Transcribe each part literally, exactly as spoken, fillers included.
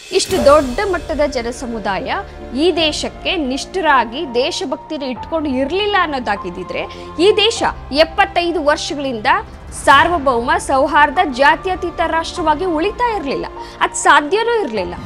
ಇಷ್ಟು ದೊಡ್ಡ ಮಟ್ಟದ ಜನಸಮುದಾಯ ಈ ದೇಶಕ್ಕೆ ನಿಷ್ಠರಾಗಿ ದೇಶಭಕ್ತಿನ ಇಟ್ಕೊಂಡು ಇರಲಿಲ್ಲ ಅನ್ನೋದಾಗಿದ್ದಿದ್ರೆ ಈ ದೇಶ ಎಪ್ಪತ್ತೈದು ವರ್ಷಗಳಿಂದ ಸಾರ್ವಭೌಮ ಸೌಹಾರ್ದ ಜಾತ್ಯತೀತ ರಾಷ್ಟ್ರವಾಗಿ ಉಳಿತಾ ಇರಲಿಲ್ಲ. ಅದು ಸಾಧ್ಯನೂ ಇರಲಿಲ್ಲ.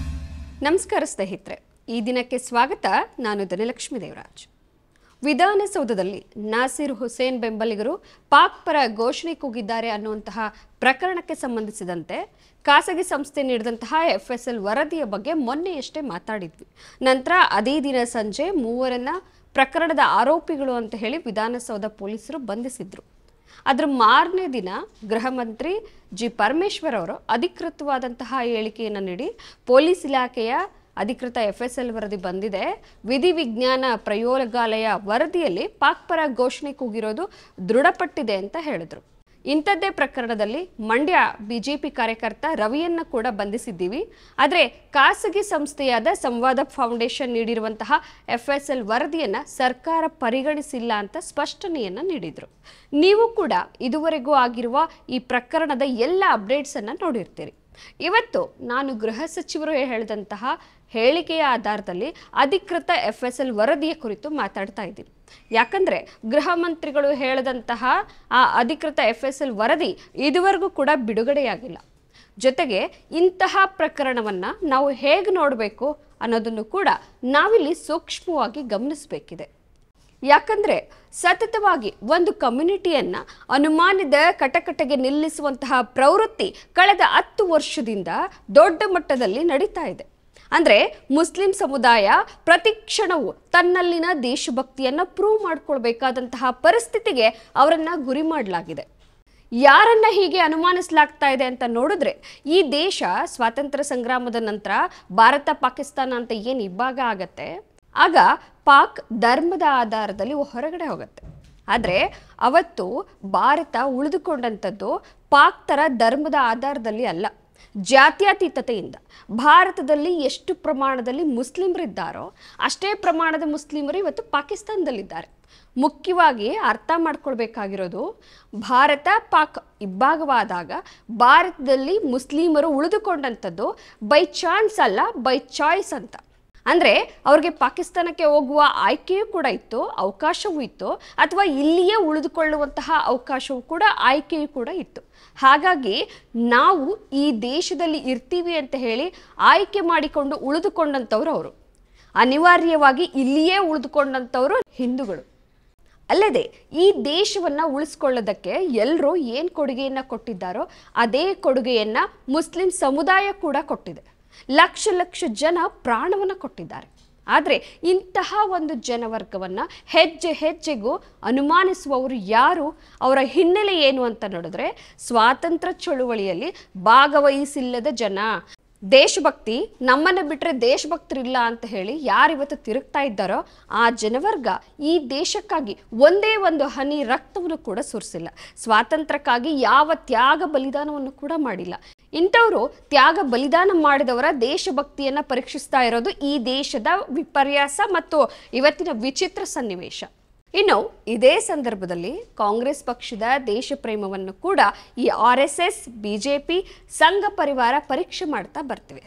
ನಮಸ್ಕಾರ ಸ್ನೇಹಿತರೆ, ಈ ದಿನಕ್ಕೆ ಸ್ವಾಗತ. ನಾನು ಧನಲಕ್ಷ್ಮಿ ದೇವರಾಜ್. ವಿಧಾನಸೌಧದಲ್ಲಿ ನಾಸಿರ್ ಹುಸೇನ್ ಬೆಂಬಲಿಗರು ಪಾಕ್ ಪರ ಘೋಷಣೆ ಕೂಗಿದ್ದಾರೆ ಅನ್ನುವಂತಹ ಪ್ರಕರಣಕ್ಕೆ ಸಂಬಂಧಿಸಿದಂತೆ ಖಾಸಗಿ ಸಂಸ್ಥೆ ನೀಡಿದಂತಹ ಎಫ್ ಎಸ್ ಎಲ್ ವರದಿಯ ಬಗ್ಗೆ ಮೊನ್ನೆಯಷ್ಟೇ ಮಾತಾಡಿದ್ವಿ. ನಂತರ ಅದೇ ದಿನ ಸಂಜೆ ಮೂವರನ್ನ ಪ್ರಕರಣದ ಆರೋಪಿಗಳು ಅಂತ ಹೇಳಿ ವಿಧಾನಸೌಧ ಪೊಲೀಸರು ಬಂಧಿಸಿದ್ರು. ಅದರ ಮಾರನೇ ದಿನ ಗೃಹ ಮಂತ್ರಿ ಜಿ ಪರಮೇಶ್ವರ್ ಅವರು ಅಧಿಕೃತವಾದಂತಹ ಹೇಳಿಕೆಯನ್ನು ನೀಡಿ ಪೊಲೀಸ್ ಇಲಾಖೆಯ ಅಧಿಕೃತ ಎಫ್ ಎಸ್ ಎಲ್ ವರದಿ ಬಂದಿದೆ, ವಿಧಿವಿಜ್ಞಾನ ಪ್ರಯೋಗಾಲಯ ವರದಿಯಲ್ಲಿ ಪಾಕ್ ಪರ ಘೋಷಣೆ ಕೂಗಿರೋದು ದೃಢಪಟ್ಟಿದೆ ಅಂತ ಹೇಳಿದ್ರು. ಇಂಥದ್ದೇ ಪ್ರಕರಣದಲ್ಲಿ ಮಂಡ್ಯ ಬಿಜೆಪಿ ಕಾರ್ಯಕರ್ತ ರವಿಯನ್ನ ಕೂಡ ಬಂಧಿಸಿದ್ದೀವಿ. ಆದರೆ ಖಾಸಗಿ ಸಂಸ್ಥೆಯಾದ ಸಂವಾದ ಫೌಂಡೇಶನ್ ನೀಡಿರುವಂತಹ ಎಫ್ ಎಸ್ ಎಲ್ ವರದಿಯನ್ನ ಸರ್ಕಾರ ಪರಿಗಣಿಸಿಲ್ಲ ಅಂತ ಸ್ಪಷ್ಟನೆಯನ್ನ ನೀಡಿದ್ರು. ನೀವು ಕೂಡ ಇದುವರೆಗೂ ಆಗಿರುವ ಈ ಪ್ರಕರಣದ ಎಲ್ಲ ಅಪ್ಡೇಟ್ಸ್ ಅನ್ನ ನೋಡಿರ್ತೀರಿ. ಇವತ್ತು ನಾನು ಗೃಹ ಸಚಿವರು ಹೇಳಿದಂತಹ ಹೇಳಿಕೆಯ ಆಧಾರದಲ್ಲಿ ಅಧಿಕೃತ ಎಫ್ ಎಸ್ ಎಲ್ ವರದಿಯ ಕುರಿತು ಮಾತಾಡ್ತಾ ಇದ್ದೀನಿ. ಯಾಕಂದ್ರೆ ಗೃಹ ಮಂತ್ರಿಗಳು ಹೇಳಿದಂತಹ ಆ ಅಧಿಕೃತ ಎಫ್ ಎಸ್ ಎಲ್ ವರದಿ ಇದುವರೆಗೂ ಕೂಡ ಬಿಡುಗಡೆಯಾಗಿಲ್ಲ. ಜೊತೆಗೆ ಇಂತಹ ಪ್ರಕರಣವನ್ನ ನಾವು ಹೇಗೆ ನೋಡಬೇಕು ಅನ್ನೋದನ್ನು ಕೂಡ ನಾವಿಲ್ಲಿ ಸೂಕ್ಷ್ಮವಾಗಿ ಗಮನಿಸಬೇಕಿದೆ. ಯಾಕಂದ್ರೆ ಸತತವಾಗಿ ಒಂದು ಕಮ್ಯುನಿಟಿಯನ್ನ ಅನುಮಾನದ ಕಟಕಟೆಗೆ ನಿಲ್ಲಿಸುವಂತಹ ಪ್ರವೃತ್ತಿ ಕಳೆದ ಹತ್ತು ವರ್ಷದಿಂದ ದೊಡ್ಡ ಮಟ್ಟದಲ್ಲಿ ನಡೀತಾ ಇದೆ. ಅಂದ್ರೆ ಮುಸ್ಲಿಂ ಸಮುದಾಯ ಪ್ರತಿ ಕ್ಷಣವೂ ತನ್ನಲ್ಲಿನ ದೇಶಭಕ್ತಿಯನ್ನ ಪ್ರೂವ್ ಮಾಡ್ಕೊಳ್ಬೇಕಾದಂತಹ ಪರಿಸ್ಥಿತಿಗೆ ಅವರನ್ನ ಗುರಿ ಮಾಡಲಾಗಿದೆ. ಯಾರನ್ನ ಹೀಗೆ ಅನುಮಾನಿಸಲಾಗ್ತಾ ಇದೆ ಅಂತ ನೋಡಿದ್ರೆ, ಈ ದೇಶ ಸ್ವಾತಂತ್ರ್ಯ ಸಂಗ್ರಾಮದ ನಂತರ ಭಾರತ ಪಾಕಿಸ್ತಾನ ಅಂತ ಏನು ಇಬ್ಬಾಗ ಆಗತ್ತೆ, ಆಗ ಪಾಕ್ ಧರ್ಮದ ಆಧಾರದಲ್ಲಿ ಹೊರಗಡೆ ಹೋಗುತ್ತೆ. ಆದರೆ ಅವತ್ತು ಭಾರತ ಉಳಿದುಕೊಂಡಂಥದ್ದು ಪಾಕ್ ಥರ ಧರ್ಮದ ಆಧಾರದಲ್ಲಿ ಅಲ್ಲ, ಜಾತ್ಯತೀತತೆಯಿಂದ. ಭಾರತದಲ್ಲಿ ಎಷ್ಟು ಪ್ರಮಾಣದಲ್ಲಿ ಮುಸ್ಲಿಮರಿದ್ದಾರೋ ಅಷ್ಟೇ ಪ್ರಮಾಣದ ಮುಸ್ಲಿಮರು ಇವತ್ತು ಪಾಕಿಸ್ತಾನದಲ್ಲಿದ್ದಾರೆ. ಮುಖ್ಯವಾಗಿ ಅರ್ಥ ಮಾಡ್ಕೊಳ್ಬೇಕಾಗಿರೋದು, ಭಾರತ ಪಾಕ್ ಇಬ್ಬಾಗವಾದಾಗ ಭಾರತದಲ್ಲಿ ಮುಸ್ಲಿಮರು ಉಳಿದುಕೊಂಡಂಥದ್ದು ಬೈ ಚಾನ್ಸ್ ಅಲ್ಲ, ಬೈ ಚಾಯ್ಸ್ ಅಂತ. ಅಂದರೆ ಅವ್ರಿಗೆ ಪಾಕಿಸ್ತಾನಕ್ಕೆ ಹೋಗುವ ಆಯ್ಕೆಯೂ ಕೂಡ ಇತ್ತು, ಅವಕಾಶವೂ ಇತ್ತು, ಅಥವಾ ಇಲ್ಲಿಯೇ ಉಳಿದುಕೊಳ್ಳುವಂತಹ ಅವಕಾಶವೂ ಕೂಡ ಆಯ್ಕೆಯೂ ಕೂಡ ಇತ್ತು. ಹಾಗಾಗಿ ನಾವು ಈ ದೇಶದಲ್ಲಿ ಇರ್ತೀವಿ ಅಂತ ಹೇಳಿ ಆಯ್ಕೆ ಮಾಡಿಕೊಂಡು ಉಳಿದುಕೊಂಡಂಥವ್ರು ಅವರು. ಅನಿವಾರ್ಯವಾಗಿ ಇಲ್ಲಿಯೇ ಉಳಿದುಕೊಂಡಂಥವ್ರು ಹಿಂದೂಗಳು. ಅಲ್ಲದೆ ಈ ದೇಶವನ್ನು ಉಳಿಸ್ಕೊಳ್ಳೋದಕ್ಕೆ ಎಲ್ಲರೂ ಏನು ಕೊಡುಗೆಯನ್ನು ಕೊಟ್ಟಿದ್ದಾರೋ ಅದೇ ಕೊಡುಗೆಯನ್ನು ಮುಸ್ಲಿಂ ಸಮುದಾಯ ಕೂಡ ಕೊಟ್ಟಿದೆ. ಲಕ್ಷ ಲಕ್ಷ ಜನ ಪ್ರಾಣವನ್ನು ಕೊಟ್ಟಿದ್ದಾರೆ. ಆದರೆ ಇಂತಹ ಒಂದು ಜನವರ್ಗವನ್ನು ಹೆಜ್ಜೆ ಹೆಜ್ಜೆಗೂ ಅನುಮಾನಿಸುವವರು ಯಾರು, ಅವರ ಹಿನ್ನೆಲೆ ಏನು ಅಂತ ನೋಡಿದ್ರೆ, ಸ್ವಾತಂತ್ರ್ಯ ಚಳುವಳಿಯಲ್ಲಿ ಭಾಗವಹಿಸಿಲ್ಲದ ಜನ, ದೇಶಭಕ್ತಿ ನಮ್ಮನ್ನು ಬಿಟ್ಟರೆ ದೇಶಭಕ್ತರಿಲ್ಲ ಅಂತ ಹೇಳಿ ಯಾರಿವತ್ತು ತಿರುಗ್ತಾ ಇದ್ದಾರೋ ಆ ಜನವರ್ಗ ಈ ದೇಶಕ್ಕಾಗಿ ಒಂದೇ ಒಂದು ಹನಿ ರಕ್ತವನ್ನು ಕೂಡ ಸುರಿಸಿಲ್ಲ. ಸ್ವಾತಂತ್ರ್ಯಕ್ಕಾಗಿ ಯಾವ ತ್ಯಾಗ ಬಲಿದಾನವನ್ನು ಕೂಡ ಮಾಡಿಲ್ಲ. ಇಂಥವರು ತ್ಯಾಗ ಬಲಿದಾನ ಮಾಡಿದವರ ದೇಶಭಕ್ತಿಯನ್ನು ಪರೀಕ್ಷಿಸ್ತಾ ಇರೋದು ಈ ದೇಶದ ವಿಪರ್ಯಾಸ ಮತ್ತು ಇವತ್ತಿನ ವಿಚಿತ್ರ ಸನ್ನಿವೇಶ. ಇನ್ನು ಇದೇ ಸಂದರ್ಭದಲ್ಲಿ ಕಾಂಗ್ರೆಸ್ ಪಕ್ಷದ ದೇಶ ಪ್ರೇಮವನ್ನು ಕೂಡ ಈ R S S, B J P, Sangh Parivar ಪರೀಕ್ಷೆ ಮಾಡ್ತಾ ಬರ್ತಿವೆ.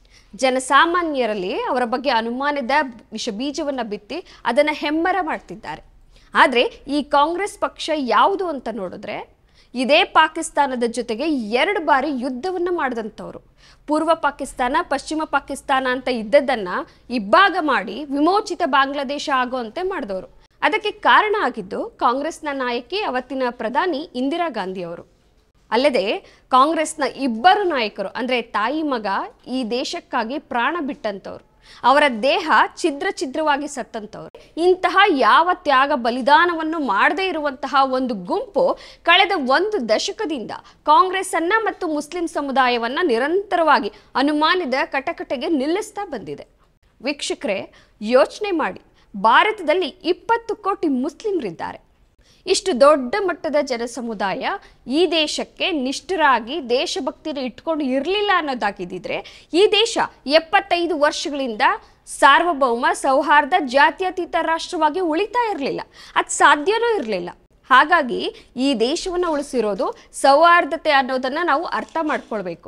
ಜನಸಾಮಾನ್ಯರಲ್ಲಿ ಅವರ ಬಗ್ಗೆ ಅನುಮಾನದ ವಿಷ ಬೀಜವನ್ನು ಬಿತ್ತಿ ಅದನ್ನು ಹೆಮ್ಮರ ಮಾಡ್ತಿದ್ದಾರೆ. ಆದರೆ ಈ ಕಾಂಗ್ರೆಸ್ ಪಕ್ಷ ಯಾವುದು ಅಂತ ನೋಡಿದ್ರೆ, ಇದೇ ಪಾಕಿಸ್ತಾನದ ಜೊತೆಗೆ ಎರಡು ಬಾರಿ ಯುದ್ಧವನ್ನು ಮಾಡಿದಂಥವ್ರು. ಪೂರ್ವ ಪಾಕಿಸ್ತಾನ, ಪಶ್ಚಿಮ ಪಾಕಿಸ್ತಾನ ಅಂತ ಇದ್ದದ್ದನ್ನು ಇಬ್ಬಾಗ ಮಾಡಿ ವಿಮೋಚಿತ ಬಾಂಗ್ಲಾದೇಶ ಆಗುವಂತೆ ಮಾಡಿದವರು. ಅದಕ್ಕೆ ಕಾರಣ ಆಗಿದ್ದು ಕಾಂಗ್ರೆಸ್ನ ನಾಯಕಿ, ಅವತ್ತಿನ ಪ್ರಧಾನಿ ಇಂದಿರಾ ಗಾಂಧಿ ಅವರು. ಅಲ್ಲದೆ ಕಾಂಗ್ರೆಸ್ನ ಇಬ್ಬರು ನಾಯಕರು ಅಂದರೆ ತಾಯಿ ಮಗ ಈ ದೇಶಕ್ಕಾಗಿ ಪ್ರಾಣ ಬಿಟ್ಟಂಥವ್ರು, ಅವರ ದೇಹ ಛಿದ್ರ ಛಿದ್ರವಾಗಿ ಸತ್ತಂಥವ್ರು. ಇಂತಹ ಯಾವ ತ್ಯಾಗ ಬಲಿದಾನವನ್ನು ಮಾಡದೇ ಇರುವಂತಹ ಒಂದು ಗುಂಪು ಕಳೆದ ಒಂದು ದಶಕದಿಂದ ಕಾಂಗ್ರೆಸ್ ಅನ್ನ ಮತ್ತು ಮುಸ್ಲಿಂ ಸಮುದಾಯವನ್ನ ನಿರಂತರವಾಗಿ ಅನುಮಾನದ ಕಟಕಟೆಗೆ ನಿಲ್ಲಿಸ್ತಾ ಬಂದಿದೆ. ವೀಕ್ಷಕರೇ, ಯೋಚನೆ ಮಾಡಿ, ಭಾರತದಲ್ಲಿ ಇಪ್ಪತ್ತು ಕೋಟಿ ಮುಸ್ಲಿಮರಿದ್ದಾರೆ. ಇಷ್ಟು ದೊಡ್ಡ ಮಟ್ಟದ ಜನಸಮುದಾಯ ಈ ದೇಶಕ್ಕೆ ನಿಷ್ಠರಾಗಿ ದೇಶಭಕ್ತಿನ ಇಟ್ಕೊಂಡು ಇರಲಿಲ್ಲ ಅನ್ನೋದಾಗಿದ್ದಿದ್ರೆ ಈ ದೇಶ ಎಪ್ಪತ್ತೈದು ವರ್ಷಗಳಿಂದ ಸಾರ್ವಭೌಮ ಸೌಹಾರ್ದ ಜಾತ್ಯತೀತ ರಾಷ್ಟ್ರವಾಗಿ ಉಳಿತಾ ಇರಲಿಲ್ಲ. ಅದು ಸಾಧ್ಯನೂ ಇರಲಿಲ್ಲ. ಹಾಗಾಗಿ ಈ ದೇಶವನ್ನು ಉಳಿಸಿರೋದು ಸೌಹಾರ್ದತೆ ಅನ್ನೋದನ್ನು ನಾವು ಅರ್ಥ ಮಾಡ್ಕೊಳ್ಬೇಕು.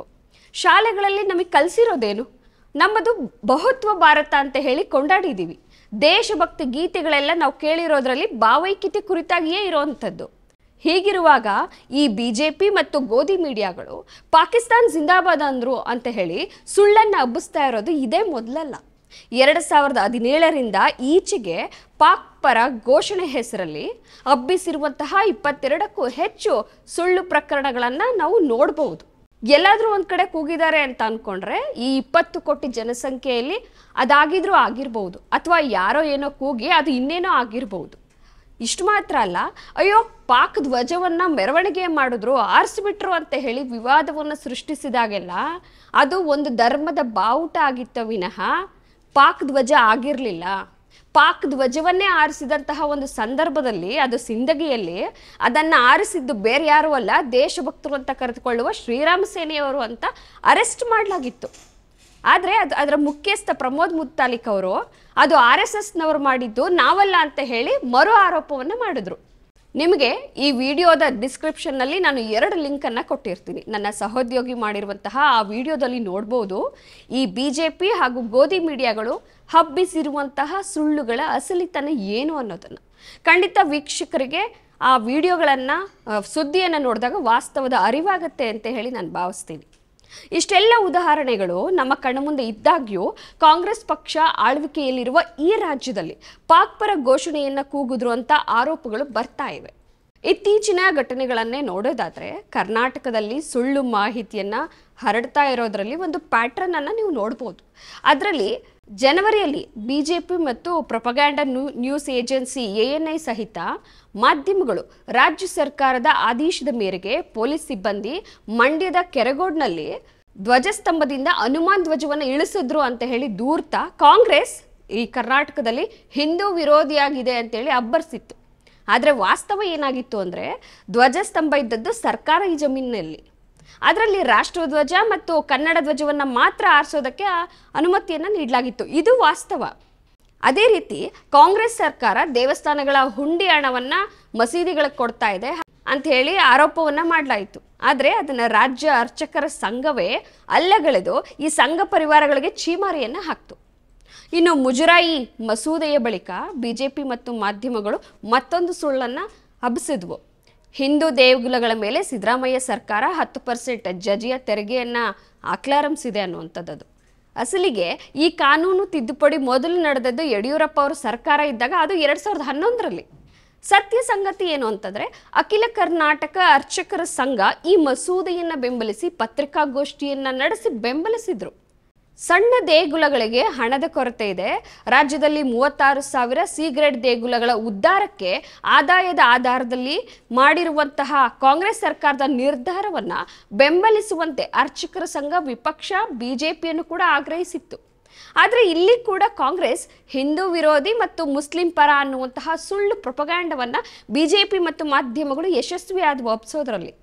ಶಾಲೆಗಳಲ್ಲಿ ನಮಗೆ ಕಲಿಸಿರೋದೇನು? ನಮ್ಮದು ಬಹುತ್ವ ಭಾರತ ಅಂತ ಹೇಳಿ ಕೊಂಡಾಡಿದ್ದೀವಿ. ದೇಶಭಕ್ತಿ ಗೀತೆಗಳೆಲ್ಲ ನಾವು ಕೇಳಿರೋದ್ರಲ್ಲಿ ಭಾವೈಕ್ಯತೆ ಕುರಿತಾಗಿಯೇ ಇರೋವಂಥದ್ದು. ಹೀಗಿರುವಾಗ ಈ ಬಿ ಜೆ ಪಿ ಮತ್ತು ಗೋಧಿ ಮೀಡಿಯಾಗಳು ಪಾಕಿಸ್ತಾನ್ ಜಿಂದಾಬಾದ್ ಅಂದರು ಅಂತ ಹೇಳಿ ಸುಳ್ಳನ್ನು ಹಬ್ಬಿಸ್ತಾ ಇರೋದು ಇದೇ ಮೊದಲಲ್ಲ. ಎರಡು ಸಾವಿರದ ಹದಿನೇಳರಿಂದ ಈಚೆಗೆ ಪಾಕ್ ಪರ ಘೋಷಣೆ ಹೆಸರಲ್ಲಿ ಹಬ್ಬಿಸಿರುವಂತಹ ಇಪ್ಪತ್ತೆರಡಕ್ಕೂ ಹೆಚ್ಚು ಸುಳ್ಳು ಪ್ರಕರಣಗಳನ್ನು ನಾವು ನೋಡಬಹುದು. ಎಲ್ಲಾದರೂ ಒಂದು ಕಡೆ ಕೂಗಿದ್ದಾರೆ ಅಂತ ಅಂದ್ಕೊಂಡ್ರೆ ಈ ಇಪ್ಪತ್ತು ಕೋಟಿ ಜನಸಂಖ್ಯೆಯಲ್ಲಿ ಅದಾಗಿದ್ರೂ ಆಗಿರ್ಬೋದು, ಅಥವಾ ಯಾರೋ ಏನೋ ಕೂಗಿ ಅದು ಇನ್ನೇನೋ ಆಗಿರ್ಬೋದು. ಇಷ್ಟು ಮಾತ್ರ ಅಲ್ಲ, ಅಯ್ಯೋ ಪಾಕ್ ಧ್ವಜವನ್ನು ಮೆರವಣಿಗೆ ಮಾಡಿದ್ರು, ಆರಿಸಿಬಿಟ್ರು ಅಂತ ಹೇಳಿ ವಿವಾದವನ್ನು ಸೃಷ್ಟಿಸಿದಾಗೆಲ್ಲ ಅದು ಒಂದು ಧರ್ಮದ ಬಾವುಟ ಆಗಿತ್ತ ವಿನಃ ಪಾಕ್ ಧ್ವಜ ಆಗಿರಲಿಲ್ಲ. ಪಾಕ್ ಧ್ವಜವನ್ನೇ ಆರಿಸಿದಂತಹ ಒಂದು ಸಂದರ್ಭದಲ್ಲಿ, ಅದು ಸಿಂದಗಿಯಲ್ಲಿ, ಅದನ್ನು ಆರಿಸಿದ್ದು ಬೇರೆ ಯಾರೂ ಅಲ್ಲ, ದೇಶಭಕ್ತರು ಅಂತ ಕರೆದುಕೊಳ್ಳುವ ಶ್ರೀರಾಮ ಸೇನೆಯವರು ಅಂತ ಅರೆಸ್ಟ್ ಮಾಡಲಾಗಿತ್ತು. ಆದರೆ ಅದು ಅದರ ಮುಖ್ಯಸ್ಥ ಪ್ರಮೋದ್ ಮುತಾಲಿಕ್ ಅವರು ಅದು ಆರ್ ಎಸ್ ಎಸ್ನವರು ಮಾಡಿದ್ದು, ನಾವಲ್ಲ ಅಂತ ಹೇಳಿ ಮರು ಆರೋಪವನ್ನು ಮಾಡಿದ್ರು. ನಿಮಗೆ ಈ ವಿಡಿಯೋದ ಡಿಸ್ಕ್ರಿಪ್ಷನ್ನಲ್ಲಿ ನಾನು ಎರಡು ಲಿಂಕನ್ನು ಕೊಟ್ಟಿರ್ತೀನಿ. ನನ್ನ ಸಹೋದ್ಯೋಗಿ ಮಾಡಿರುವಂತಹ ಆ ವಿಡಿಯೋದಲ್ಲಿ ನೋಡ್ಬೋದು ಈ ಬಿ ಜೆ ಪಿ ಹಾಗೂ ಗೋಧಿ ಮೀಡಿಯಾಗಳು ಹಬ್ಬಿಸಿರುವಂತಹ ಸುಳ್ಳುಗಳ ಅಸಲಿತನ ಏನು ಅನ್ನೋದನ್ನು. ಖಂಡಿತ ವೀಕ್ಷಕರಿಗೆ ಆ ವಿಡಿಯೋಗಳನ್ನು, ಸುದ್ದಿಯನ್ನು ನೋಡಿದಾಗ ವಾಸ್ತವದ ಅರಿವಾಗತ್ತೆ ಅಂತ ಹೇಳಿ ನಾನು ಭಾವಿಸ್ತೀನಿ. ಇಷ್ಟೆಲ್ಲ ಉದಾಹರಣೆಗಳು ನಮ್ಮ ಕಣ್ಣ ಮುಂದೆ ಇದ್ದಾಗ್ಯೂ ಕಾಂಗ್ರೆಸ್ ಪಕ್ಷ ಆಳ್ವಿಕೆಯಲ್ಲಿರುವ ಈ ರಾಜ್ಯದಲ್ಲಿ ಪಾಕ್ ಪರ ಘೋಷಣೆಯನ್ನು ಕೂಗಿದ್ರು ಅಂತ ಆರೋಪಗಳು ಬರ್ತಾ ಇವೆ. ಇತ್ತೀಚಿನ ಘಟನೆಗಳನ್ನೇ ನೋಡೋದಾದರೆ ಕರ್ನಾಟಕದಲ್ಲಿ ಸುಳ್ಳು ಮಾಹಿತಿಯನ್ನು ಹರಡ್ತಾ ಇರೋದ್ರಲ್ಲಿ ಒಂದು ಪ್ಯಾಟ್ರನ್ ಅನ್ನು ನೀವು ನೋಡ್ಬೋದು. ಅದರಲ್ಲಿ ಜನವರಿಯಲ್ಲಿ ಬಿ ಜೆ ಪಿ ಮತ್ತು propaganda news agency A N I ಸಹಿತ ಮಾಧ್ಯಮಗಳು ರಾಜ್ಯ ಸರ್ಕಾರದ ಆದೇಶದ ಮೇರೆಗೆ ಪೊಲೀಸ್ ಸಿಬ್ಬಂದಿ ಮಂಡ್ಯದ ಕೆರಗೋಡ್ನಲ್ಲಿ ಧ್ವಜಸ್ತಂಭದಿಂದ ಹನುಮಾನ್ ಧ್ವಜವನ್ನು ಇಳಿಸಿದ್ರು ಅಂತ ಹೇಳಿ ದೂರ್ತಾ ಕಾಂಗ್ರೆಸ್ ಈ ಕರ್ನಾಟಕದಲ್ಲಿ ಹಿಂದೂ ವಿರೋಧಿಯಾಗಿದೆ ಅಂತೇಳಿ ಅಬ್ಬರಿಸಿತ್ತು. ಆದರೆ ವಾಸ್ತವ ಏನಾಗಿತ್ತು ಅಂದರೆ ಧ್ವಜಸ್ತಂಭ ಇದ್ದದ್ದು ಸರ್ಕಾರಿ ಜಮೀನಿನಲ್ಲಿ. ಅದರಲ್ಲಿ ರಾಷ್ಟ್ರಧ್ವಜ ಮತ್ತು ಕನ್ನಡ ಧ್ವಜವನ್ನು ಮಾತ್ರ ಆರಿಸೋದಕ್ಕೆ ಅನುಮತಿಯನ್ನು ನೀಡಲಾಗಿತ್ತು. ಇದು ವಾಸ್ತವ. ಅದೇ ರೀತಿ ಕಾಂಗ್ರೆಸ್ ಸರ್ಕಾರ ದೇವಸ್ಥಾನಗಳ ಹುಂಡಿ ಹಣವನ್ನು ಮಸೀದಿಗಳಿಗೆ ಕೊಡ್ತಾ ಇದೆ ಅಂತ ಹೇಳಿ ಆರೋಪವನ್ನು ಮಾಡಲಾಯಿತು. ಆದರೆ ಅದನ್ನು ರಾಜ್ಯ ಅರ್ಚಕರ ಸಂಘವೇ ಅಲ್ಲಗಳೆದು ಈ ಸಂಘ ಪರಿವಾರಗಳಿಗೆ ಛೀಮಾರಿಯನ್ನು ಹಾಕ್ತು. ಇನ್ನು ಮುಜರಾಯಿ ಮಸೂದೆಯ ಬಳಿಕ ಬಿ ಜೆ ಪಿ ಮತ್ತು ಮಾಧ್ಯಮಗಳು ಮತ್ತೊಂದು ಸುಳ್ಳನ್ನು ಹಬ್ಬಿಸಿದ್ವು. ಹಿಂದೂ ದೇಗುಲಗಳ ಮೇಲೆ ಸಿದ್ದರಾಮಯ್ಯ ಸರ್ಕಾರ ಹತ್ತು ಪರ್ಸೆಂಟ್ ಜಜಿಯ ತೆರಿಗೆಯನ್ನು ಆಕ್ಲಾರಂಭಿಸಿದೆ ಅನ್ನುವಂಥದ್ದು. ಅಸಲಿಗೆ ಈ ಕಾನೂನು ತಿದ್ದುಪಡಿ ಮೊದಲು ನಡೆದದ್ದು ಯಡಿಯೂರಪ್ಪ ಅವರು ಸರ್ಕಾರ ಇದ್ದಾಗ, ಅದು ಎರಡು ಸಾವಿರದ ಹನ್ನೊಂದರಲ್ಲಿ. ಸತ್ಯ ಸಂಗತಿ ಏನು ಅಂತಂದರೆ ಅಖಿಲ ಕರ್ನಾಟಕ ಅರ್ಚಕರ ಸಂಘ ಈ ಮಸೂದೆಯನ್ನು ಬೆಂಬಲಿಸಿ ಪತ್ರಿಕಾಗೋಷ್ಠಿಯನ್ನು ನಡೆಸಿ ಬೆಂಬಲಿಸಿದ್ರು. ಸಣ್ಣ ದೇಗುಲಗಳಿಗೆ ಹಣದ ಕೊರತೆ ಇದೆ, ರಾಜ್ಯದಲ್ಲಿ ಮೂವತ್ತಾರು ಸಾವಿರ ಸಿ ಗ್ರೇಡ್ ದೇಗುಲಗಳ ಉದ್ಧಾರಕ್ಕೆ ಆದಾಯದ ಆಧಾರದಲ್ಲಿ ಮಾಡಿರುವಂತಹ ಕಾಂಗ್ರೆಸ್ ಸರ್ಕಾರದ ನಿರ್ಧಾರವನ್ನು ಬೆಂಬಲಿಸುವಂತೆ ಅರ್ಚಕರ ಸಂಘ ವಿಪಕ್ಷ ಬಿಜೆಪಿಯನ್ನು ಕೂಡ ಆಗ್ರಹಿಸಿತ್ತು. ಆದರೆ ಇಲ್ಲಿ ಕೂಡ ಕಾಂಗ್ರೆಸ್ ಹಿಂದೂ ವಿರೋಧಿ ಮತ್ತು ಮುಸ್ಲಿಂ ಪರ ಅನ್ನುವಂತಹ ಸುಳ್ಳು ಪ್ರೊಪಗ್ಯಾಂಡವನ್ನು ಬಿಜೆಪಿ ಮತ್ತು ಮಾಧ್ಯಮಗಳು ಯಶಸ್ವಿಯಾದವು ಒಪ್ಪಿಸೋದ್ರಲ್ಲಿ.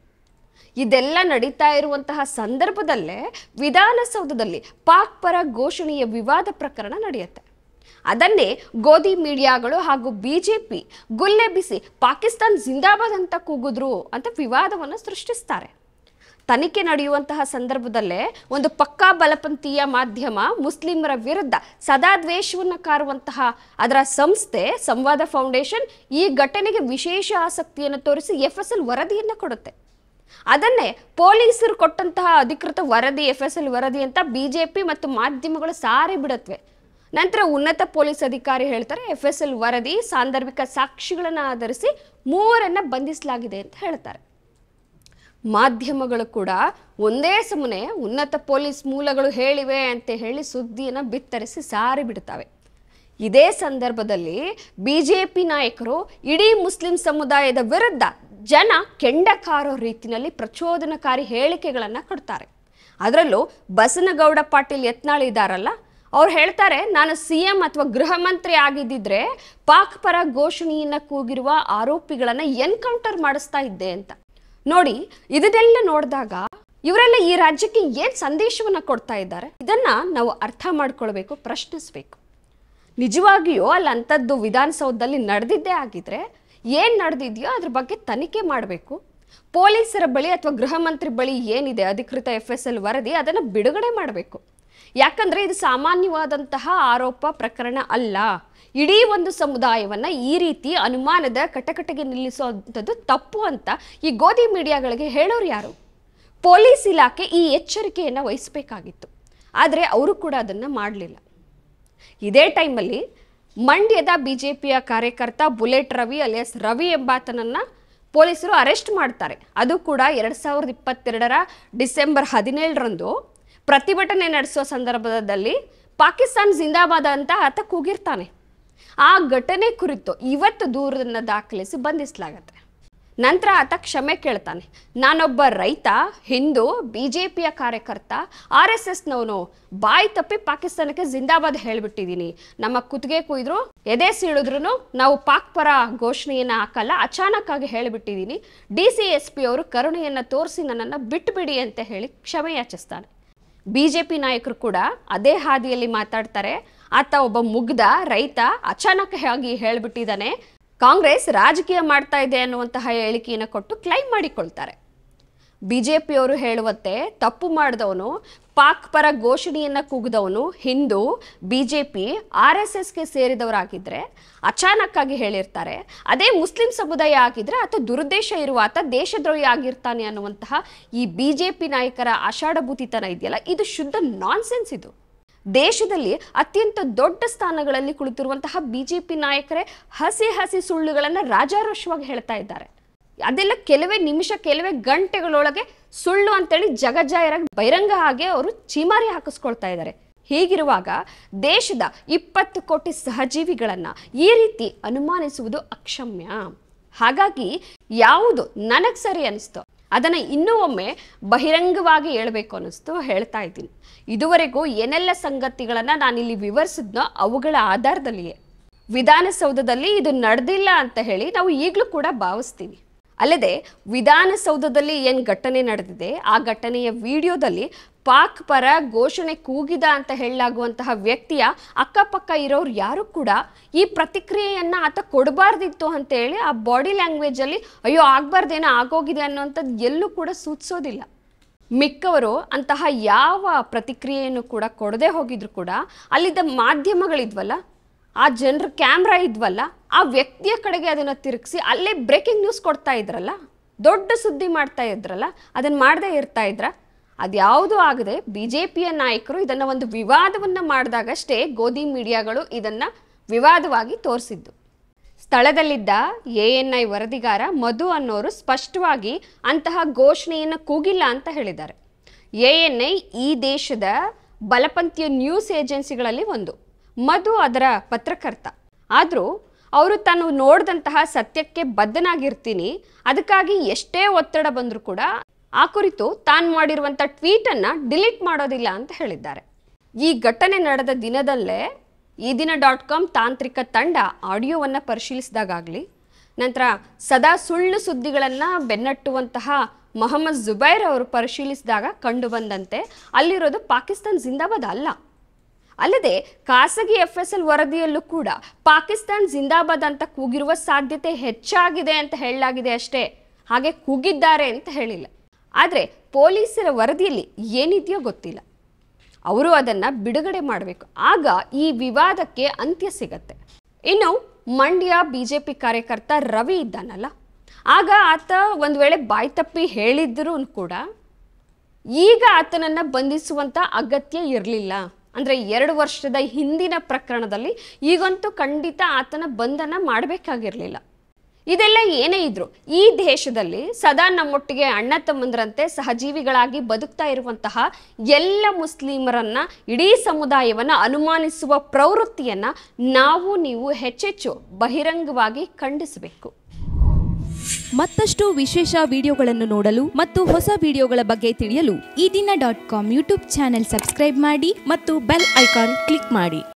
ಇದೆಲ್ಲ ನಡೀತಾ ಇರುವಂತಹ ಸಂದರ್ಭದಲ್ಲೇ ವಿಧಾನಸೌಧದಲ್ಲಿ ಪಾಕ್ ಪರ ಘೋಷಣೆಯ ವಿವಾದ ಪ್ರಕರಣ ನಡೆಯುತ್ತೆ. ಅದನ್ನೇ ಗೋಧಿ ಮೀಡಿಯಾಗಳು ಹಾಗೂ ಬಿಜೆಪಿ ಗುಲ್ಲೆಬ್ಬಿಸಿ ಪಾಕಿಸ್ತಾನ್ ಜಿಂದಾಬಾದ್ ಅಂತ ಕೂಗಿದ್ರು ಅಂತ ವಿವಾದವನ್ನು ಸೃಷ್ಟಿಸ್ತಾರೆ. ತನಿಖೆ ನಡೆಯುವಂತಹ ಸಂದರ್ಭದಲ್ಲೇ ಒಂದು ಪಕ್ಕಾ ಬಲಪಂಥೀಯ ಮಾಧ್ಯಮ ಮುಸ್ಲಿಮರ ವಿರುದ್ಧ ಸದಾ ದ್ವೇಷವನ್ನು ಕಾರುವಂತಹ ಅದರ ಸಂಸ್ಥೆ ಸಂವಾದ ಫೌಂಡೇಶನ್ ಈ ಘಟನೆಗೆ ವಿಶೇಷ ಆಸಕ್ತಿಯನ್ನು ತೋರಿಸಿ ಎಫ್ ಎಸ್ ಎಲ್ ವರದಿಯನ್ನು ಕೊಡುತ್ತೆ. ಅದನ್ನೇ ಪೊಲೀಸರು ಕೊಟ್ಟಂತಹ ಅಧಿಕೃತ ವರದಿ ಎಫ್ ಎಸ್ ಎಲ್ ವರದಿ ಅಂತ ಬಿಜೆಪಿ ಮತ್ತು ಮಾಧ್ಯಮಗಳು ಸಾರಿ ಬಿಡುತ್ತವೆ. ನಂತರ ಉನ್ನತ ಪೊಲೀಸ್ ಅಧಿಕಾರಿ ಹೇಳ್ತಾರೆ ಎಫ್ ಎಸ್ ಎಲ್ ವರದಿ ಸಾಂದರ್ಭಿಕ ಸಾಕ್ಷಿಗಳನ್ನು ಆಧರಿಸಿ ಮೂವರನ್ನ ಬಂಧಿಸಲಾಗಿದೆ ಅಂತ ಹೇಳ್ತಾರೆ. ಮಾಧ್ಯಮಗಳು ಕೂಡ ಒಂದೇ ಸಮನೆ ಉನ್ನತ ಪೊಲೀಸ್ ಮೂಲಗಳು ಹೇಳಿವೆ ಅಂತ ಹೇಳಿ ಸುದ್ದಿಯನ್ನು ಬಿತ್ತರಿಸಿ ಸಾರಿ ಬಿಡ್ತವೆ. ಇದೇ ಸಂದರ್ಭದಲ್ಲಿ ಬಿಜೆಪಿ ನಾಯಕರು ಇಡೀ ಮುಸ್ಲಿಂ ಸಮುದಾಯದ ವಿರುದ್ಧ ಜನ ಕೆಂಡಕಾರೋ ರೀತಿಯಲ್ಲಿ ಪ್ರಚೋದನಕಾರಿ ಹೇಳಿಕೆಗಳನ್ನು ಕೊಡ್ತಾರೆ. ಅದರಲ್ಲೂ ಬಸನಗೌಡ ಪಾಟೀಲ್ ಯತ್ನಾಳ್ ಇದ್ದಾರಲ್ಲ, ಅವ್ರು ಹೇಳ್ತಾರೆ, ನಾನು ಸಿ ಎಂ ಅಥವಾ ಗೃಹ ಮಂತ್ರಿ ಆಗಿದ್ದಿದ್ರೆ ಪಾಕ್ ಪರ ಘೋಷಣೆಯನ್ನು ಕೂಗಿರುವ ಆರೋಪಿಗಳನ್ನು ಎನ್ಕೌಂಟರ್ ಮಾಡಿಸ್ತಾ ಇದ್ದೆ ಅಂತ. ನೋಡಿ, ಇದನ್ನೆಲ್ಲ ನೋಡಿದಾಗ ಇವರೆಲ್ಲ ಈ ರಾಜ್ಯಕ್ಕೆ ಏನು ಸಂದೇಶವನ್ನು ಕೊಡ್ತಾ ಇದ್ದಾರೆ, ಇದನ್ನು ನಾವು ಅರ್ಥ ಮಾಡ್ಕೊಳ್ಬೇಕು, ಪ್ರಶ್ನಿಸಬೇಕು. ನಿಜವಾಗಿಯೂ ಅಲ್ಲಿ ಅಂಥದ್ದು ವಿಧಾನಸೌಧದಲ್ಲಿ ನಡೆದಿದ್ದೇ ಆಗಿದ್ರೆ ಏನು ನಡೆದಿದೆಯೋ ಅದ್ರ ಬಗ್ಗೆ ತನಿಖೆ ಮಾಡಬೇಕು. ಪೊಲೀಸರ ಬಳಿ ಅಥವಾ ಗೃಹ ಮಂತ್ರಿ ಬಳಿ ಏನಿದೆ ಅಧಿಕೃತ ಎಫ್ ಎಸ್ ಎಲ್ ವರದಿ ಅದನ್ನು ಬಿಡುಗಡೆ ಮಾಡಬೇಕು. ಯಾಕಂದರೆ ಇದು ಸಾಮಾನ್ಯವಾದಂತಹ ಆರೋಪ ಪ್ರಕರಣ ಅಲ್ಲ. ಇಡೀ ಒಂದು ಸಮುದಾಯವನ್ನು ಈ ರೀತಿ ಅನುಮಾನದ ಕಟಕಟೆಗೆ ನಿಲ್ಲಿಸುವಂಥದ್ದು ತಪ್ಪು ಅಂತ ಈ ಗೋಧಿ ಮೀಡಿಯಾಗಳಿಗೆ ಹೇಳೋರು ಯಾರು? ಪೊಲೀಸ್ ಇಲಾಖೆ ಈ ಎಚ್ಚರಿಕೆಯನ್ನು ವಹಿಸಬೇಕಾಗಿತ್ತು. ಆದರೆ ಅವರು ಕೂಡ ಅದನ್ನು ಮಾಡಲಿಲ್ಲ. ಇದೇ ಟೈಮಲ್ಲಿ ಮಂಡ್ಯದ ಬಿ ಜೆ ಪಿಯ ಕಾರ್ಯಕರ್ತ ಬುಲೆಟ್ ರವಿ ಅಲಿಯಾಸ್ ರವಿ ಎಂಬಾತನನ್ನು ಪೊಲೀಸರು ಅರೆಸ್ಟ್ ಮಾಡ್ತಾರೆ. ಅದು ಕೂಡ ಎರಡು ಸಾವಿರದ ಇಪ್ಪತ್ತೆರಡರ ಡಿಸೆಂಬರ್ ಹದಿನೇಳರಂದು ಪ್ರತಿಭಟನೆ ನಡೆಸುವ ಸಂದರ್ಭದಲ್ಲಿ ಪಾಕಿಸ್ತಾನ್ ಜಿಂದಾಬಾದ್ ಅಂತ ಆತ ಕೂಗಿರ್ತಾನೆ. ಆ ಘಟನೆ ಕುರಿತು ಇವತ್ತು ದೂರನ್ನು ದಾಖಲಿಸಿ ಬಂಧಿಸಲಾಗತ್ತೆ. ನಂತರ ಆತ ಕ್ಷಮೆ ಕೇಳ್ತಾನೆ. ನಾನೊಬ್ಬ ರೈತ, ಹಿಂದೂ, ಬಿ ಜೆ ಪಿಯ ಕಾರ್ಯಕರ್ತ, ಆರ್ ಎಸ್ ಎಸ್ನವನು, ಬಾಯಿ ತಪ್ಪಿ ಪಾಕಿಸ್ತಾನಕ್ಕೆ ಜಿಂದಾಬಾದ್ ಹೇಳಿಬಿಟ್ಟಿದ್ದೀನಿ. ನಮ್ಮ ಕುತ್ತಿಗೆ ಕುಯ್ದ್ರು, ಎದೆ ಸೀಳಿದ್ರು ನಾವು ಪಾಕ್ ಪರ ಘೋಷಣೆಯನ್ನು ಹಾಕಲ್ಲ, ಅಚಾನಕ್ ಆಗಿ ಹೇಳಿಬಿಟ್ಟಿದ್ದೀನಿ. ಡಿ ಸಿ ಎಸ್ ಪಿ ಅವರು ಕರುಣೆಯನ್ನು ತೋರಿಸಿ ನನ್ನನ್ನು ಬಿಟ್ಟುಬಿಡಿ ಅಂತ ಹೇಳಿ ಕ್ಷಮೆ ಯಾಚಿಸ್ತಾನೆ. ಬಿ ಜೆ ಪಿ ನಾಯಕರು ಕೂಡ ಅದೇ ಹಾದಿಯಲ್ಲಿ ಮಾತಾಡ್ತಾರೆ. ಆತ ಒಬ್ಬ ಮುಗ್ಧ ರೈತ ಅಚಾನಕ್ ಆಗಿ ಹೇಳಿಬಿಟ್ಟಿದ್ದಾನೆ, ಕಾಂಗ್ರೆಸ್ ರಾಜಕೀಯ ಮಾಡ್ತಾ ಇದೆ ಅನ್ನುವಂತಹ ಹೇಳಿಕೆಯನ್ನು ಕೊಟ್ಟು ಕ್ಲೈಮ್ ಮಾಡಿಕೊಳ್ತಾರೆ. ಬಿ ಜೆ ಪಿಯವರು ಹೇಳುವಂತೆ ತಪ್ಪು ಮಾಡಿದವನು, ಪಾಕ್ ಪರ ಘೋಷಣೆಯನ್ನು ಕೂಗಿದವನು ಹಿಂದೂ, B J P, R S ಎಸ್ಗೆ ಸೇರಿದವರಾಗಿದ್ದರೆ ಅಚಾನಕ್ ಆಗಿ ಹೇಳಿರ್ತಾರೆ. ಅದೇ ಮುಸ್ಲಿಂ ಸಮುದಾಯ ಆಗಿದ್ರೆ ಆತ ದುರುದ್ದೇಶ ಇರುವ ಆತ ದೇಶದ್ರೋಹಿ ಆಗಿರ್ತಾನೆ ಅನ್ನುವಂತಹ ಈ ಬಿ ಜೆ ಪಿ ನಾಯಕರ ಆಷಾಢಭೂತಿತನ ಇದೆಯಲ್ಲ, ಇದು ಶುದ್ಧ ನಾನ್ಸೆನ್ಸ್. ಇದು ದೇಶದಲ್ಲಿ ಅತ್ಯಂತ ದೊಡ್ಡ ಸ್ಥಾನಗಳಲ್ಲಿ ಕುಳಿತಿರುವಂತಹ ಬಿ ಜೆ ಪಿ ನಾಯಕರೇ ಹಸಿ ಹಸಿ ಸುಳ್ಳುಗಳನ್ನು ರಾಜಾರೋಷವಾಗಿ ಹೇಳ್ತಾ ಇದ್ದಾರೆ. ಅದೆಲ್ಲ ಕೆಲವೇ ನಿಮಿಷ ಕೆಲವೇ ಗಂಟೆಗಳೊಳಗೆ ಸುಳ್ಳು ಅಂತೇಳಿ ಜಗಜ್ಜಾಹಿರಾಗಿ ಬಹಿರಂಗ ಹಾಗೆ ಅವರು ಚೀಮಾರಿ ಹಾಕಿಸ್ಕೊಳ್ತಾ ಇದ್ದಾರೆ. ಹೀಗಿರುವಾಗ ದೇಶದ ಇಪ್ಪತ್ತು ಕೋಟಿ ಸಹಜೀವಿಗಳನ್ನು ಈ ರೀತಿ ಅನುಮಾನಿಸುವುದು ಅಕ್ಷಮ್ಯ. ಹಾಗಾಗಿ ಯಾವುದು ನನಗೆ ಸರಿ ಅನಿಸ್ತೋ ಅದನ್ನು ಇನ್ನೂ ಒಮ್ಮೆ ಬಹಿರಂಗವಾಗಿ ಹೇಳಬೇಕು ಅನ್ನಿಸ್ತು ಹೇಳ್ತಾ ಇದ್ದೀನಿ. ಇದುವರೆಗೂ ಏನೆಲ್ಲ ಸಂಗತಿಗಳನ್ನು ನಾನಿಲ್ಲಿ ವಿವರಿಸಿದ್ನೋ ಅವುಗಳ ಆಧಾರದಲ್ಲಿಯೇ ವಿಧಾನಸೌಧದಲ್ಲಿ ಇದು ನಡೆದಿಲ್ಲ ಅಂತ ಹೇಳಿ ನಾವು ಈಗಲೂ ಕೂಡ ಭಾವಿಸ್ತೀವಿ. ಅಲ್ಲದೆ ವಿಧಾನಸೌಧದಲ್ಲಿ ಏನು ಘಟನೆ ನಡೆದಿದೆ ಆ ಘಟನೆಯ ವಿಡಿಯೋದಲ್ಲಿ ಪಾಕ್ ಪರ ಘೋಷಣೆ ಕೂಗಿದ ಅಂತ ಹೇಳಲಾಗುವಂತಹ ವ್ಯಕ್ತಿಯ ಅಕ್ಕಪಕ್ಕ ಇರೋರು ಯಾರು ಕೂಡ ಈ ಪ್ರತಿಕ್ರಿಯೆಯನ್ನು ಆತ ಕೊಡಬಾರ್ದಿತ್ತು ಅಂತೇಳಿ ಆ ಬಾಡಿ ಲ್ಯಾಂಗ್ವೇಜಲ್ಲಿ ಅಯ್ಯೋ ಆಗಬಾರ್ದೇನೋ ಆಗೋಗಿದೆ ಅನ್ನೋಂಥದ್ದು ಎಲ್ಲೂ ಕೂಡ ಸೂಚಿಸೋದಿಲ್ಲ. ಮಿಕ್ಕವರು ಅಂತಹ ಯಾವ ಪ್ರತಿಕ್ರಿಯೆಯನ್ನು ಕೂಡ ಕೊಡದೆ ಹೋಗಿದ್ರು ಕೂಡ ಅಲ್ಲಿದ್ದ ಮಾಧ್ಯಮಗಳಿದ್ವಲ್ಲ, ಆ ಜನರ ಕ್ಯಾಮ್ರಾ ಇದ್ವಲ್ಲ, ಆ ವ್ಯಕ್ತಿಯ ಕಡೆಗೆ ಅದನ್ನು ತಿರುಗಿಸಿ ಅಲ್ಲೇ ಬ್ರೇಕಿಂಗ್ ನ್ಯೂಸ್ ಕೊಡ್ತಾ ಇದ್ರಲ್ಲ, ದೊಡ್ಡ ಸುದ್ದಿ ಮಾಡ್ತಾ ಇದ್ರಲ್ಲ, ಅದನ್ನು ಮಾಡದೇ ಇರ್ತಾ ಇದ್ರ. ಅದ್ಯಾವುದೂ ಆಗದೆ ಬಿ ಜೆ ಪಿಯ ನಾಯಕರು ಇದನ್ನು ಒಂದು ವಿವಾದವನ್ನು ಮಾಡಿದಾಗಷ್ಟೇ ಗೋಧಿ ಮೀಡಿಯಾಗಳು ಇದನ್ನು ವಿವಾದವಾಗಿ ತೋರಿಸಿದ್ದು. ಸ್ಥಳದಲ್ಲಿದ್ದ ಎ ಎನ್ ಐ ವರದಿಗಾರ ಮಧು ಅನ್ನೋರು ಸ್ಪಷ್ಟವಾಗಿ ಅಂತಹ ಘೋಷಣೆಯನ್ನು ಕೂಗಿಲ್ಲ ಅಂತ ಹೇಳಿದ್ದಾರೆ. ಎ ಎನ್ ಐ ಈ ದೇಶದ ಬಲಪಂಥೀಯ ನ್ಯೂಸ್ ಏಜೆನ್ಸಿಗಳಲ್ಲಿ ಒಂದು. ಮಧು ಅದರ ಪತ್ರಕರ್ತ. ಆದರೂ ಅವರು ತಾನು ನೋಡಿದಂತಹ ಸತ್ಯಕ್ಕೆ ಬದ್ಧನಾಗಿರ್ತೀನಿ, ಅದಕ್ಕಾಗಿ ಎಷ್ಟೇ ಒತ್ತಡ ಬಂದರೂ ಕೂಡ ಆ ಕುರಿತು ತಾನು ಮಾಡಿರುವಂಥ ಟ್ವೀಟನ್ನು ಡಿಲೀಟ್ ಮಾಡೋದಿಲ್ಲ ಅಂತ ಹೇಳಿದ್ದಾರೆ. ಈ ಘಟನೆ ನಡೆದ ದಿನದಲ್ಲೇ ಈ ದಿನ ಡಾಟ್ ಕಾಮ್ ತಾಂತ್ರಿಕ ತಂಡ ಆಡಿಯೋವನ್ನು ಪರಿಶೀಲಿಸಿದಾಗಲಿ, ನಂತರ ಸದಾ ಸುಳ್ಳು ಸುದ್ದಿಗಳನ್ನು ಬೆನ್ನಟ್ಟುವಂತಹ ಮೊಹಮ್ಮದ್ ಜುಬೈರ್ ಅವರು ಪರಿಶೀಲಿಸಿದಾಗ ಕಂಡು ಬಂದಂತೆ ಅಲ್ಲಿರೋದು ಪಾಕಿಸ್ತಾನ್ ಜಿಂದಾಬಾದ್ ಅಲ್ಲ. ಅಲ್ಲದೆ ಖಾಸಗಿ ಎಫ್ ಎಸ್ ಎಲ್ ವರದಿಯಲ್ಲೂ ಕೂಡ ಪಾಕಿಸ್ತಾನ್ ಜಿಂದಾಬಾದ್ ಅಂತ ಕೂಗಿರುವ ಸಾಧ್ಯತೆ ಹೆಚ್ಚಾಗಿದೆ ಅಂತ ಹೇಳಲಾಗಿದೆ ಅಷ್ಟೇ, ಹಾಗೆ ಕೂಗಿದ್ದಾರೆ ಅಂತ ಹೇಳಿಲ್ಲ. ಆದರೆ ಪೊಲೀಸರ ವರದಿಯಲ್ಲಿ ಏನಿದೆಯೋ ಗೊತ್ತಿಲ್ಲ, ಅವರು ಅದನ್ನು ಬಿಡುಗಡೆ ಮಾಡಬೇಕು. ಆಗ ಈ ವಿವಾದಕ್ಕೆ ಅಂತ್ಯ ಸಿಗತ್ತೆ. ಇನ್ನು ಮಂಡ್ಯ ಬಿ ಜೆ ಪಿ ಕಾರ್ಯಕರ್ತ ರವಿ ಇದ್ದಾನಲ್ಲ, ಆಗ ಆತ ಒಂದು ವೇಳೆ ಬಾಯಿ ತಪ್ಪಿ ಹೇಳಿದ್ರೂ ಕೂಡ ಈಗ ಆತನನ್ನು ಬಂಧಿಸುವಂಥ ಅಗತ್ಯ ಇರಲಿಲ್ಲ. ಅಂದರೆ ಎರಡು ವರ್ಷದ ಹಿಂದಿನ ಪ್ರಕರಣದಲ್ಲಿ ಈಗಂತೂ ಖಂಡಿತ ಆತನ ಬಂಧನ ಮಾಡಬೇಕಾಗಿರಲಿಲ್ಲ. ಇದೆಲ್ಲ ಏನೇ ಇದ್ರು ಈ ದೇಶದಲ್ಲಿ ಸದಾ ನಮ್ಮೊಟ್ಟಿಗೆ ಅಣ್ಣ ತಮ್ಮಂದ್ರಂತೆ ಸಹಜೀವಿಗಳಾಗಿ ಬದುಕ್ತಾ ಇರುವಂತಹ ಎಲ್ಲ ಮುಸ್ಲಿಮರನ್ನ, ಇಡೀ ಸಮುದಾಯವನ್ನು ಅನುಮಾನಿಸುವ ಪ್ರವೃತ್ತಿಯನ್ನು ನಾವು ನೀವು ಹೆಚ್ಚೆಚ್ಚು ಬಹಿರಂಗವಾಗಿ ಖಂಡಿಸಬೇಕು. ಮತ್ತಷ್ಟು ವಿಶೇಷ ವಿಡಿಯೋಗಳನ್ನು ನೋಡಲು ಮತ್ತು ಹೊಸ ವಿಡಿಯೋಗಳ ಬಗ್ಗೆ ತಿಳಿಯಲು Ee Dina dot com YouTube channel subscribe ಮಾಡಿ ಮತ್ತು ಬೆಲ್ ಐಕಾನ್ ಕ್ಲಿಕ್ ಮಾಡಿ.